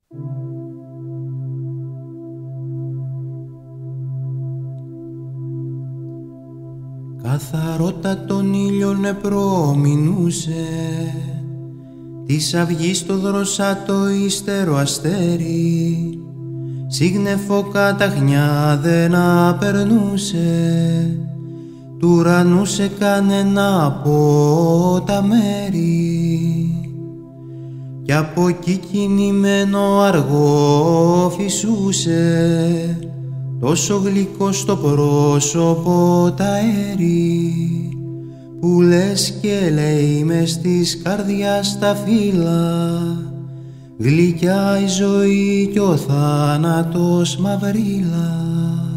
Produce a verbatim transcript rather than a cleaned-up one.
Καθαρότατον ήλιον επρομηνούσε, της αυγής το δροσάτο ύστερο αστέρι, σύγνεφο καταχνιά δεν απερνούσε, του ουρανού σε κανένα από τα μέρη, κι από εκεί κινημένο αργό φυσούσε, τόσο γλυκό στο πρόσωπο τα αέρι, που λες και λέει μες της καρδιάς τα φύλλα, γλυκιά η ζωή κι ο θάνατος μαυρίλα.